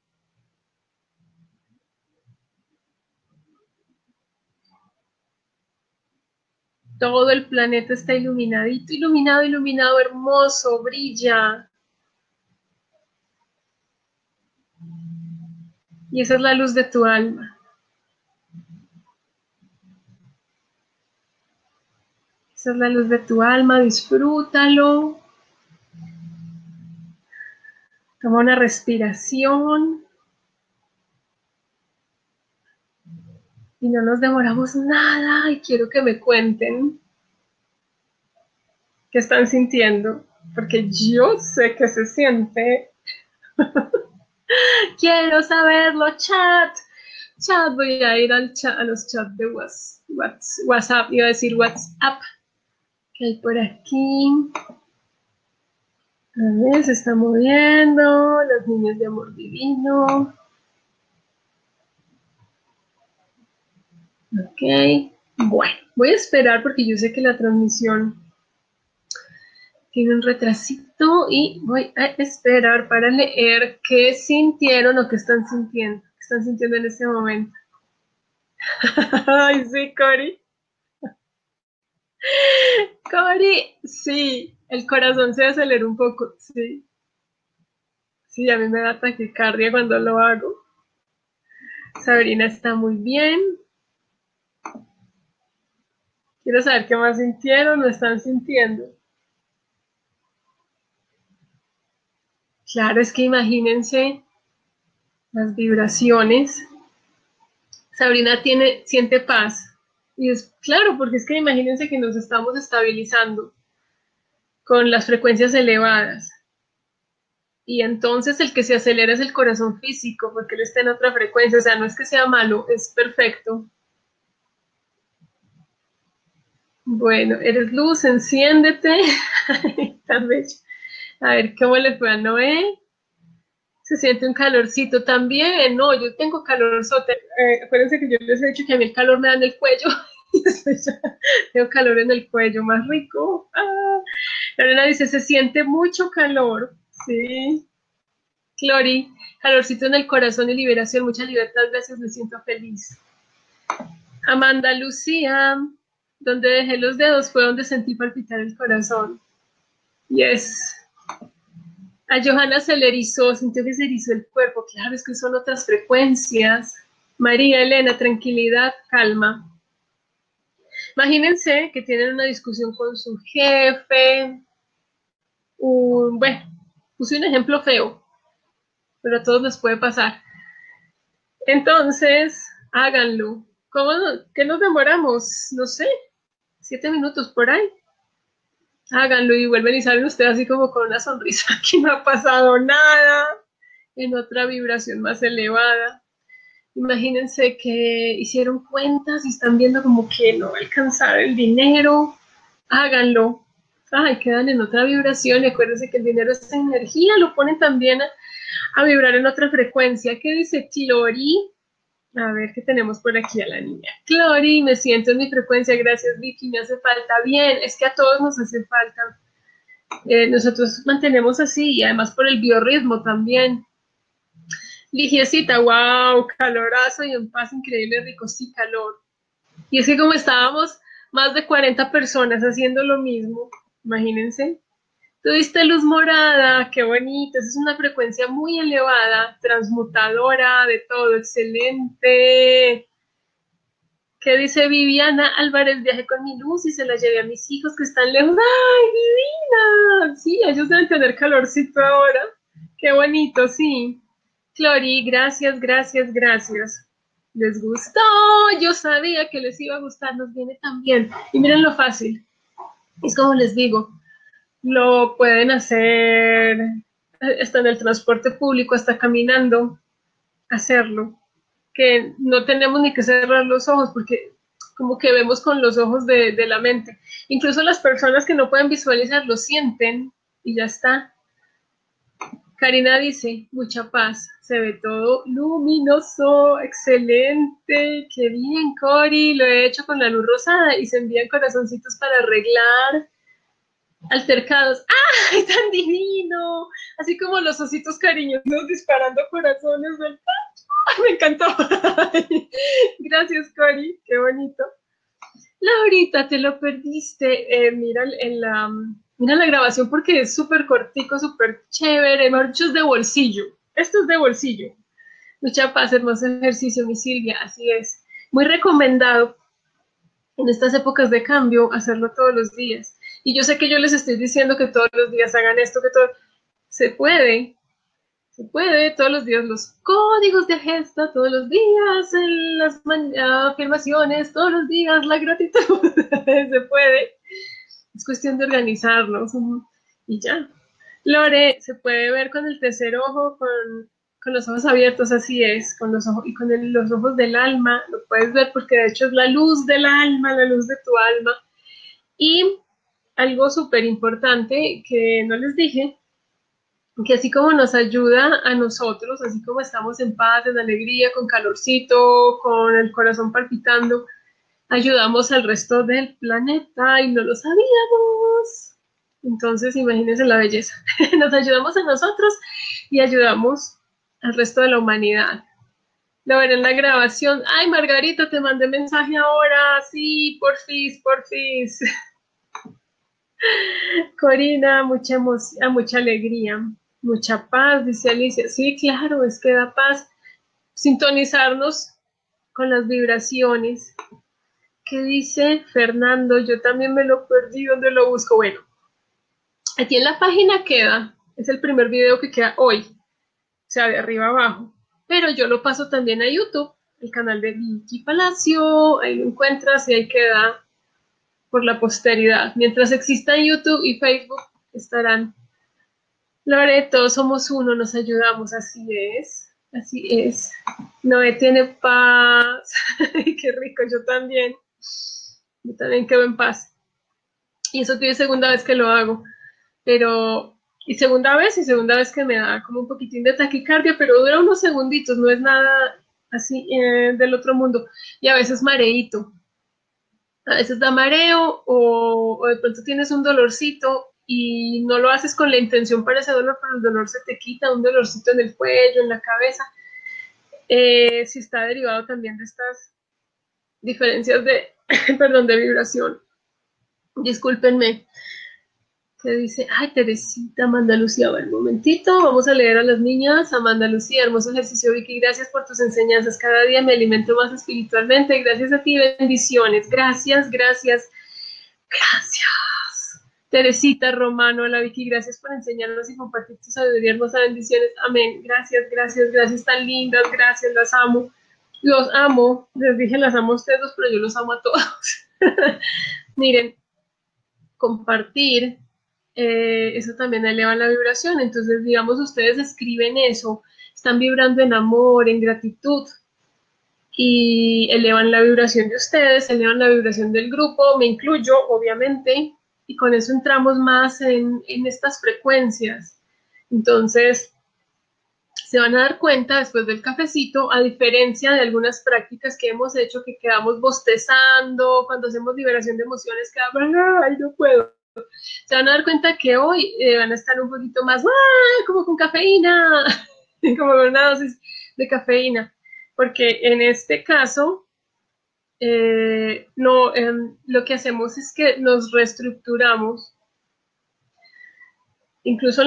Speaker 1: Todo el planeta está iluminadito, iluminado, iluminado, hermoso, brilla. Y esa es la luz de tu alma. Esa es la luz de tu alma, disfrútalo. Toma una respiración. Y no nos demoramos nada y quiero que me cuenten qué están sintiendo, porque yo sé que se siente. Quiero saberlo, chat. Chat, voy a ir al chat, a los chats de WhatsApp, iba a decir WhatsApp, que hay por aquí. A ver, se está moviendo, las niñas de amor divino. Ok, bueno, voy a esperar porque yo sé que la transmisión tiene un retrasito y voy a esperar para leer qué sintieron o qué están sintiendo en este momento. Ay, sí, Cori. Cori, sí, el corazón se acelera un poco, sí. Sí, a mí me da taquicardia cuando lo hago. Sabrina está muy bien. Quiero saber qué más sintieron o están sintiendo. Claro, es que imagínense las vibraciones. Sabrina siente paz. Y es claro, porque es que imagínense que nos estamos estabilizando con las frecuencias elevadas. Y entonces el que se acelera es el corazón físico, porque él está en otra frecuencia. O sea, no es que sea malo, es perfecto. Bueno, eres luz, enciéndete. Tan bello. A ver cómo le fue a Noé. Se siente un calorcito también. No, yo tengo calorzote. Acuérdense que yo les he dicho que a mí el calor me da en el cuello. Tengo calor en el cuello, más rico. Lorena dice, se siente mucho calor. Sí. Clori, calorcito en el corazón y liberación, mucha libertad, gracias, me siento feliz. Amanda Lucía, donde dejé los dedos fue donde sentí palpitar el corazón. Yes. A Johanna se le erizó, sintió que se erizó el cuerpo. Claro, es que son otras frecuencias. María Elena, tranquilidad, calma. Imagínense que tienen una discusión con su jefe. Bueno, puse un ejemplo feo, pero a todos les puede pasar. Entonces, háganlo. ¿Qué nos demoramos? No sé, 7 minutos por ahí. Háganlo y vuelven y salen ustedes así como con una sonrisa. Aquí no ha pasado nada. En otra vibración más elevada. Imagínense que hicieron cuentas y están viendo como que no va a alcanzar el dinero. Háganlo. Ay, quedan en otra vibración. Y acuérdense que el dinero es energía. Lo ponen también a vibrar en otra frecuencia. ¿Qué dice Clori? A ver qué tenemos por aquí a la niña. Clori, me siento en mi frecuencia. Gracias, Vicky. Me hace falta. Bien, es que a todos nos hace falta. Nosotros mantenemos así y además por el biorritmo también. Ligiecita, wow, calorazo y en paz increíble, rico, sí, calor. Y es que como estábamos Más de 40 personas haciendo lo mismo, imagínense. Tuviste luz morada, qué bonito, esa es una frecuencia muy elevada, transmutadora de todo, excelente. ¿Qué dice Viviana Álvarez? Viajé con mi luz y se la llevé a mis hijos que están lejos. ¡Ay, divina! Sí, ellos deben tener calorcito ahora. Qué bonito, sí. Clori, gracias, gracias, gracias. ¿Les gustó? Yo sabía que les iba a gustar, nos viene tan bien. Y miren lo fácil. Es como les digo, lo pueden hacer hasta en el transporte público, hasta caminando, hacerlo. Que no tenemos ni que cerrar los ojos porque como que vemos con los ojos de la mente. Incluso las personas que no pueden visualizar lo sienten y ya está. Karina dice, mucha paz, se ve todo luminoso, excelente, qué bien, Cori, lo he hecho con la luz rosada y se envían corazoncitos para arreglar altercados. ¡Ay, tan divino! Así como los ositos cariñosos disparando corazones del ¡ay, me encantó! Gracias, Cori, qué bonito. Laurita, te lo perdiste. Mira la grabación porque es súper cortico, súper chévere. Mejor dicho, es de bolsillo. Esto es de bolsillo. Mucha paz, hermoso ejercicio, mi Silvia. Así es. Muy recomendado en estas épocas de cambio hacerlo todos los días. Y yo sé que yo les estoy diciendo que todos los días hagan esto, que todo. Se puede, se puede, todos los días los códigos de gesta, todos los días en las afirmaciones, todos los días la gratitud, se puede. Es cuestión de organizarnos y ya. Lore, se puede ver con el tercer ojo, con los ojos abiertos, así es, con los ojos y con los ojos del alma, lo puedes ver porque de hecho es la luz del alma, la luz de tu alma. Y algo súper importante que no les dije, que así como nos ayuda a nosotros, así como estamos en paz, en alegría, con calorcito, con el corazón palpitando, ayudamos al resto del planeta y no lo sabíamos. Entonces, imagínense la belleza. Nos ayudamos a nosotros y ayudamos al resto de la humanidad. Lo veré en la grabación. Ay, Margarita, te mandé mensaje ahora. Sí, porfis, porfis. Corina, mucha emoción, mucha alegría, mucha paz, dice Alicia. Sí, claro, es que da paz sintonizarnos con las vibraciones. ¿Qué dice Fernando? Yo también me lo perdí, ¿dónde lo busco? Bueno, aquí en la página queda, es el primer video que queda hoy, o sea, de arriba abajo, pero yo lo paso también a YouTube, el canal de Vicky Palacio, ahí lo encuentras y ahí queda por la posteridad. Mientras exista YouTube y Facebook, estarán. Lore, todos somos uno, nos ayudamos, así es, así es. Noé tiene paz, qué rico, yo también quedo en paz. Y eso tiene segunda vez que lo hago, pero, y segunda vez que me da como un poquitín de taquicardia, pero dura unos segunditos, no es nada así del otro mundo. Y a veces mareíto, a veces da mareo o de pronto tienes un dolorcito y no lo haces con la intención para ese dolor, pero el dolor se te quita, un dolorcito en el cuello, en la cabeza. Si está derivado también de estas diferencias de, perdón, de vibración. Discúlpenme. Que dice, ay, Teresita, Amanda Lucía, bueno, un momentito, vamos a leer a las niñas. Amanda Lucía, hermoso ejercicio, Vicky, gracias por tus enseñanzas, cada día me alimento más espiritualmente, gracias a ti, bendiciones, gracias, gracias, gracias. Teresita Romano, hola Vicky, gracias por enseñarnos y compartir tu sabiduría, hermosa, bendiciones, amén, gracias, gracias, gracias, tan lindas, gracias, las amo, los amo, les dije las amo a ustedes dos, pero yo los amo a todos. Miren, compartir, eso también eleva la vibración. Entonces, digamos, ustedes escriben eso, están vibrando en amor, en gratitud, y elevan la vibración de ustedes, elevan la vibración del grupo, me incluyo, obviamente, y con eso entramos más en estas frecuencias. Entonces, se van a dar cuenta después del cafecito, a diferencia de algunas prácticas que hemos hecho, que quedamos bostezando, cuando hacemos liberación de emociones, quedamos, ay, no puedo. Se van a dar cuenta que hoy van a estar un poquito más, como con cafeína, como con una dosis de cafeína, porque en este caso no, lo que hacemos es que nos reestructuramos, incluso en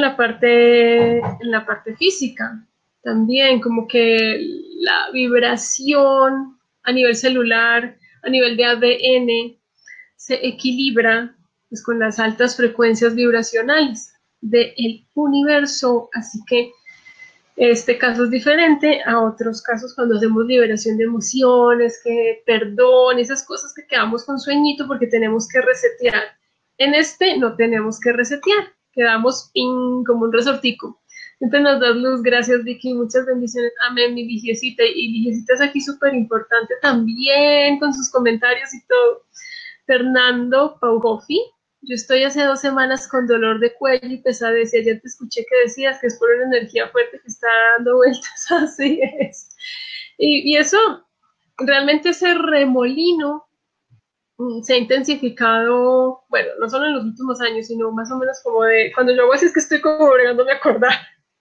Speaker 1: la parte física, también como que la vibración a nivel celular, a nivel de ADN, se equilibra pues, con las altas frecuencias vibracionales del universo, así que este caso es diferente a otros casos cuando hacemos liberación de emociones, que perdón, esas cosas que quedamos con sueñito porque tenemos que resetear. En este no tenemos que resetear, quedamos como un resortico. Siempre nos das luz, gracias Vicky, muchas bendiciones, amén, mi Vigiecita, y Vigiecita es aquí súper importante también con sus comentarios y todo. Fernando Paugofi, yo estoy hace 2 semanas con dolor de cuello y pesadez y ayer te escuché que decías que es por una energía fuerte que está dando vueltas, así es. Y eso, realmente ese remolino se ha intensificado, bueno, no solo en los últimos años, sino más o menos como de, cuando yo hago así es que estoy como bregándome a acordar.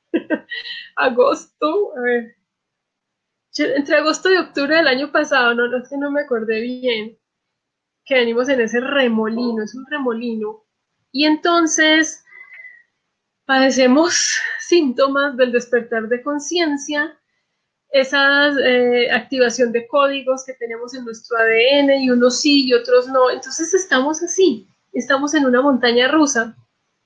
Speaker 1: Agosto, a ver, entre agosto y octubre del año pasado, no, no es que no me acordé bien, que venimos en ese remolino, es un remolino. Y entonces padecemos síntomas del despertar de conciencia, esa activación de códigos que tenemos en nuestro ADN y unos sí y otros no. Entonces estamos así, estamos en una montaña rusa.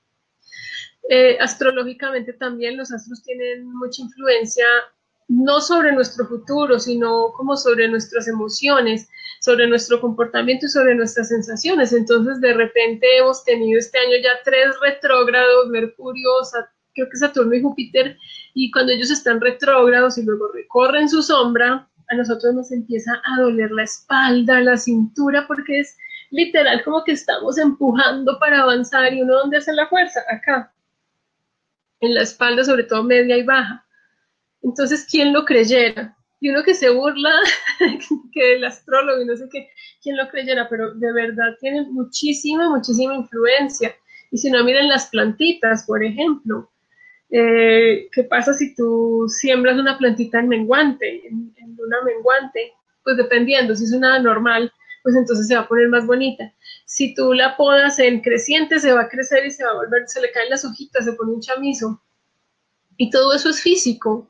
Speaker 1: Astrológicamente también los astros tienen mucha influencia, no sobre nuestro futuro, sino como sobre nuestras emociones, sobre nuestro comportamiento y sobre nuestras sensaciones. Entonces, de repente hemos tenido este año ya 3 retrógrados, Mercurio, creo que Saturno y Júpiter, y cuando ellos están retrógrados y luego recorren su sombra, a nosotros nos empieza a doler la espalda, la cintura, porque es literal como que estamos empujando para avanzar. ¿Y uno dónde hace la fuerza? Acá, en la espalda, sobre todo media y baja. Entonces, ¿quién lo creyera? Y uno que se burla, que el astrólogo y no sé qué, ¿quién lo creyera? Pero de verdad tiene muchísima, muchísima influencia. Y si no, miren las plantitas, por ejemplo. ¿Qué pasa si tú siembras una plantita en menguante, en una menguante? Pues dependiendo, si es una normal, pues entonces se va a poner más bonita. Si tú la podas en creciente, se va a crecer y se va a volver, se le caen las hojitas, se pone un chamizo. Y todo eso es físico.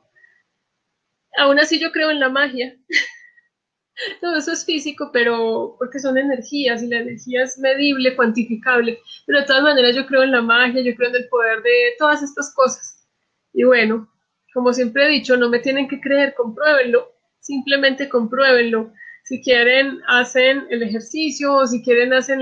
Speaker 1: Aún así yo creo en la magia. Todo eso es físico, pero porque son energías y la energía es medible, cuantificable. Pero de todas maneras yo creo en la magia, yo creo en el poder de todas estas cosas. Y bueno, como siempre he dicho, no me tienen que creer, compruébenlo. Simplemente compruébenlo. Si quieren, hacen el ejercicio, o si quieren, hacen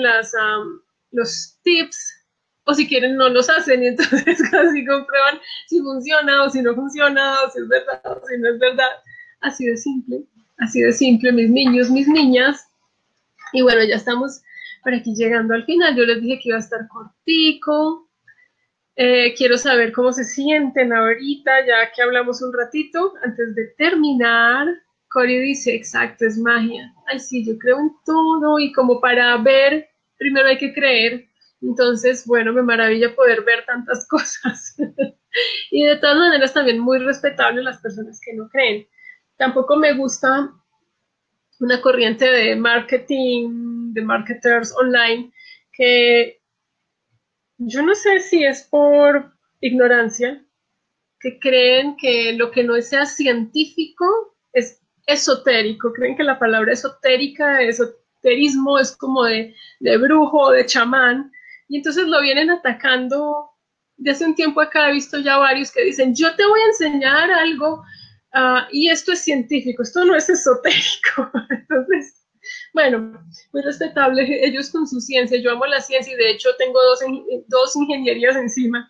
Speaker 1: los tips, o si quieren, no los hacen. Y entonces casi comprueban si funciona o si no funciona, o si es verdad o si no es verdad. Así de simple. Así de simple, mis niños, mis niñas. Y bueno, ya estamos por aquí llegando al final. Yo les dije que iba a estar cortico. Quiero saber cómo se sienten ahorita, ya que hablamos un ratito. Antes de terminar, Cori dice, exacto, es magia. Ay, sí, yo creo en todo y como para ver, primero hay que creer. Entonces, bueno, me maravilla poder ver tantas cosas. Y de todas maneras también muy respetable las personas que no creen. Tampoco me gusta una corriente de marketing, de marketers online, que yo no sé si es por ignorancia, que creen que lo que no sea científico es esotérico, creen que la palabra esotérica, esoterismo es como de brujo, de chamán, y entonces lo vienen atacando. De hace un tiempo acá he visto ya varios que dicen, yo te voy a enseñar algo y esto es científico, esto no es esotérico. Entonces, bueno, muy respetable ellos con su ciencia. Yo amo la ciencia y de hecho tengo dos ingenierías encima.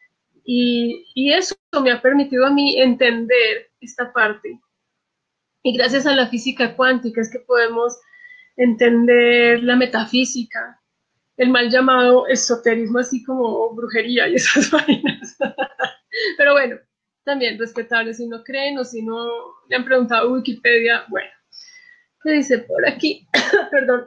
Speaker 1: Y eso me ha permitido a mí entender esta parte. Y gracias a la física cuántica es que podemos entender la metafísica, el mal llamado esoterismo, así como brujería y esas vainas. Pero bueno, también respetable si no creen o si no le han preguntado a Wikipedia. Bueno, ¿qué dice por aquí? Perdón.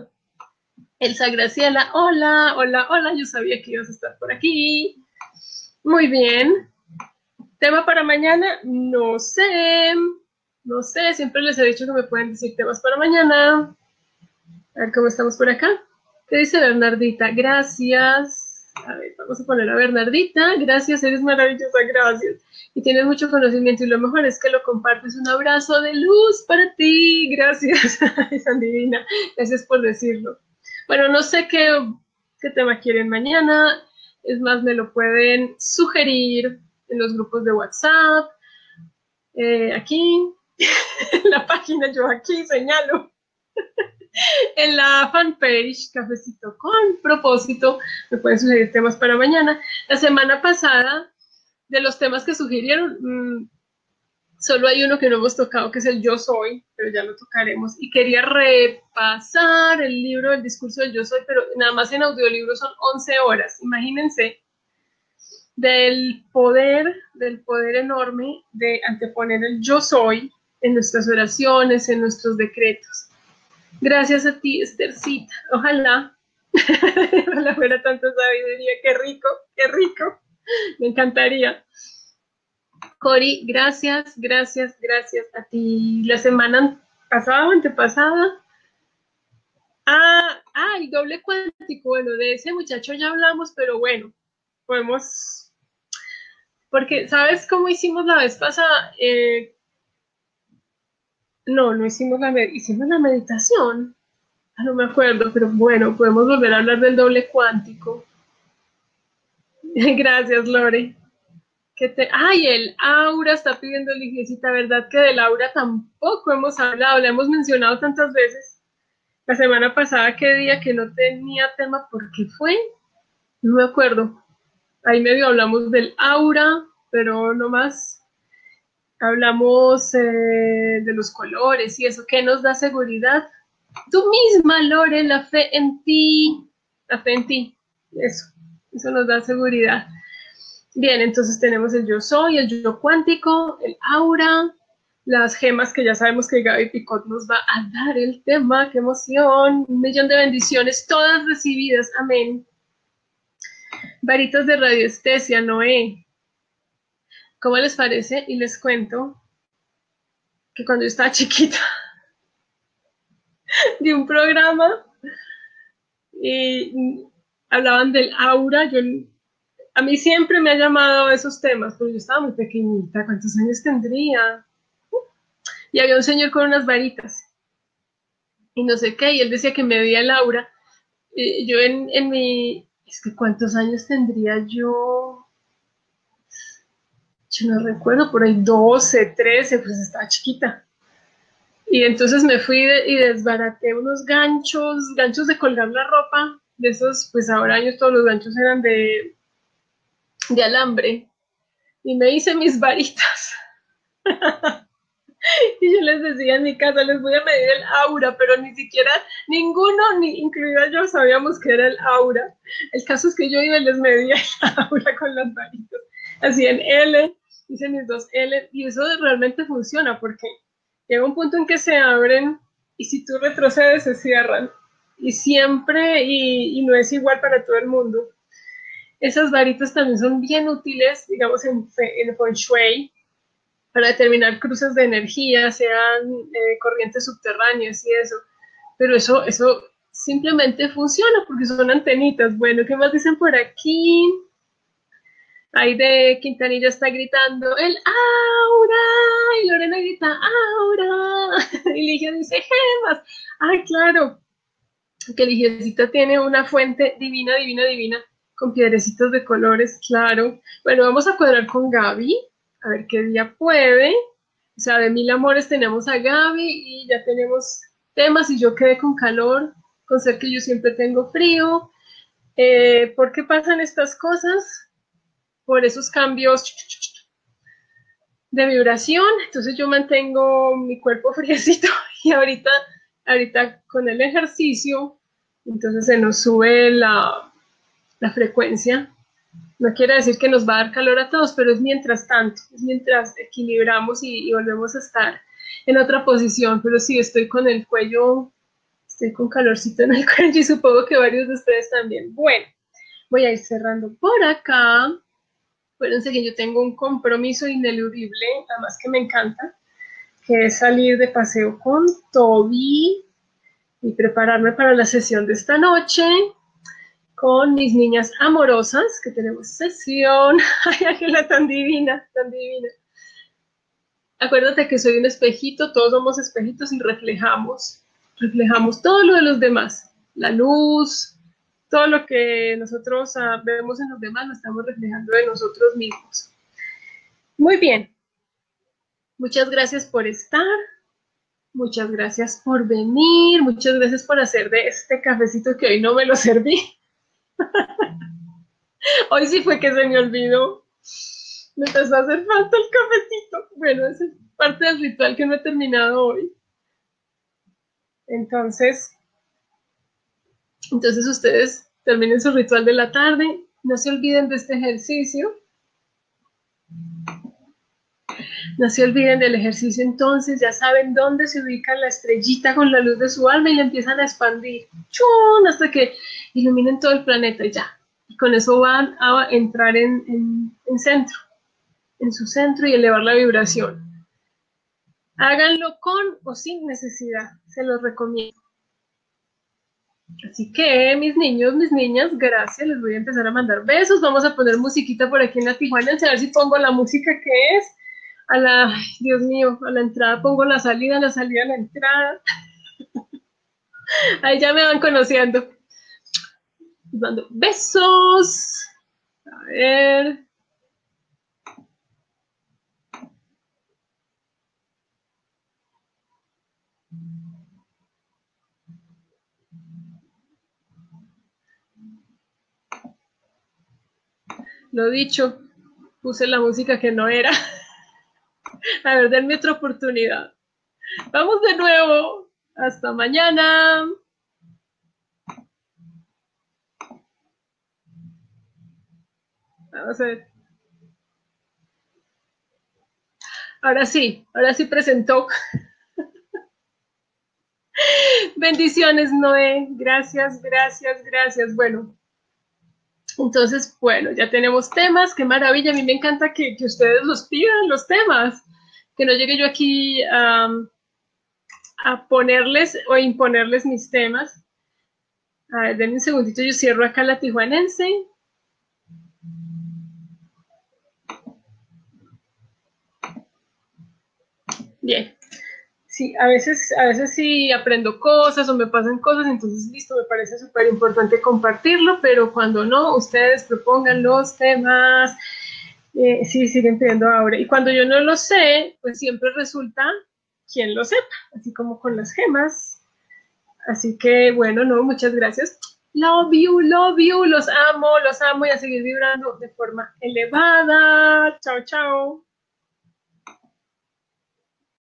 Speaker 1: Elsa Graciela, hola, hola, hola, yo sabía que ibas a estar por aquí. Muy bien. ¿Tema para mañana? No sé. No sé, siempre les he dicho que me pueden decir temas para mañana. A ver cómo estamos por acá. ¿Qué dice Bernardita? Gracias. A ver, vamos a poner a Bernardita. Gracias, eres maravillosa, gracias. Y tienes mucho conocimiento y lo mejor es que lo compartes. Un abrazo de luz para ti. Gracias. San divina. Gracias por decirlo. Bueno, no sé qué tema quieren mañana. Es más, me lo pueden sugerir en los grupos de WhatsApp. Aquí, en la página, yo aquí señalo. En la fanpage Cafecito con Propósito me pueden sugerir temas para mañana. La semana pasada, de los temas que sugirieron, solo hay uno que no hemos tocado, que es el Yo Soy, pero ya lo tocaremos. Y quería repasar el libro del discurso del Yo Soy, pero nada más en audiolibro son 11 horas. Imagínense del poder enorme de anteponer el Yo Soy en nuestras oraciones, en nuestros decretos. Gracias a ti, Esthercita. Ojalá, ojalá fuera tanta sabiduría. Qué rico, qué rico. Me encantaría. Cori, gracias, gracias, gracias a ti. La semana pasada o antepasada. El doble cuántico. Bueno, de ese muchacho ya hablamos, pero bueno, podemos. Porque, ¿sabes cómo hicimos la vez pasada? No hicimos hicimos la meditación. No me acuerdo, pero bueno, podemos volver a hablar del doble cuántico. Gracias, Lore. El aura está pidiendo la iglesita, ¿verdad? Que del aura tampoco hemos hablado, le hemos mencionado tantas veces. La semana pasada, qué día que no tenía tema, ¿por qué fue? No me acuerdo. Ahí medio hablamos del aura, pero no más. Hablamos de los colores y eso, ¿qué nos da seguridad? Tú misma, Lore, la fe en ti. La fe en ti. Eso nos da seguridad. Bien, entonces tenemos el yo soy, el yo cuántico, el aura, las gemas que ya sabemos que Gaby Picot nos va a dar el tema. ¡Qué emoción! 1.000.000 de bendiciones, todas recibidas. Amén. Varitas de radiestesia, Noé. ¿Cómo les parece? Y les cuento que cuando yo estaba chiquita de un programa y hablaban del aura, a mí siempre me ha llamado esos temas, porque yo estaba muy pequeñita. ¿Cuántos años tendría? Y había un señor con unas varitas y no sé qué, y él decía que me veía el aura. Y yo es que ¿cuántos años tendría yo? Yo no recuerdo, por ahí 12, 13, pues estaba chiquita. Y entonces me fui y desbaraté unos ganchos de colgar la ropa, de esos, pues ahora años todos los ganchos eran de alambre, y me hice mis varitas. Y yo les decía en mi casa, les voy a medir el aura, pero ni siquiera ninguno, ni incluida yo, sabíamos que era el aura. El caso es que yo iba y les medía el aura con las varitas. Así en L, hice mis 2 L, y eso realmente funciona porque llega un punto en que se abren y si tú retrocedes se cierran. Y siempre, y no es igual para todo el mundo. Esas varitas también son bien útiles, digamos, en Feng Shui, para determinar cruces de energía, sean corrientes subterráneas y eso. Pero eso simplemente funciona porque son antenitas. Bueno, ¿qué más dicen por aquí? Ahí de Quintanilla está gritando el aura, y Lorena grita aura, y Ligia dice gemas. Ay, claro, que Ligiecita tiene una fuente divina, divina, divina, con piedrecitos de colores, claro. Bueno, vamos a cuadrar con Gaby, a ver qué día puede. O sea, de 1.000 amores tenemos a Gaby y ya tenemos temas y yo quedé con calor, con ser que yo siempre tengo frío. ¿Por qué pasan estas cosas? Por esos cambios de vibración. Entonces yo mantengo mi cuerpo friecito y ahorita con el ejercicio, entonces se nos sube la frecuencia. No quiere decir que nos va a dar calor a todos, pero es mientras tanto, es mientras equilibramos y volvemos a estar en otra posición. Pero sí, estoy con el cuello, estoy con calorcito en el cuello y supongo que varios de ustedes también. Bueno, voy a ir cerrando por acá. Acuérdense que yo tengo un compromiso ineludible, además que me encanta, que es salir de paseo con Toby y prepararme para la sesión de esta noche con mis niñas amorosas, que tenemos sesión. Ay, Ángela, tan divina, tan divina. Acuérdate que soy un espejito, todos somos espejitos y reflejamos todo lo de los demás, la luz, todo lo que nosotros vemos en los demás lo estamos reflejando de nosotros mismos. Muy bien, muchas gracias por estar, muchas gracias por venir, muchas gracias por hacer de este cafecito que hoy no me lo serví. Hoy sí fue que se me olvidó. Me empezó a hacer falta el cafecito. Bueno, esa es parte del ritual que no he terminado hoy. Entonces ustedes terminen su ritual de la tarde. No se olviden de este ejercicio. No se olviden del ejercicio entonces. Ya saben dónde se ubica la estrellita con la luz de su alma y la empiezan a expandir. ¡Chun! Hasta que iluminen todo el planeta y ya. Y con eso van a entrar en centro. En su centro y elevar la vibración. Háganlo con o sin necesidad, se los recomiendo. Así que, mis niños, mis niñas, gracias, les voy a empezar a mandar besos. Vamos a poner musiquita por aquí en la Tijuana, a ver si pongo la música que es. Ay, Dios mío, a la entrada pongo la salida, a la entrada. Ahí ya me van conociendo. Les mando besos. A ver. Lo dicho, puse la música que no era. A ver, denme otra oportunidad. Vamos de nuevo. Hasta mañana. Vamos a ver. Ahora sí presentó. Bendiciones, Noé. Gracias, gracias, gracias. Bueno, entonces, bueno, ya tenemos temas. Qué maravilla. A mí me encanta que ustedes los pidan, los temas. Que no llegue yo aquí a ponerles o imponerles mis temas. A ver, denme un segundito. Yo cierro acá la tijuanense. Bien. Sí, a veces sí aprendo cosas o me pasan cosas, entonces listo, me parece súper importante compartirlo, pero cuando no, ustedes propongan los temas, sí, siguen pidiendo ahora. Y cuando yo no lo sé, pues siempre resulta quien lo sepa, así como con las gemas. Así que bueno, no, muchas gracias. Love you, los amo y a seguir vibrando de forma elevada. Chao, chao.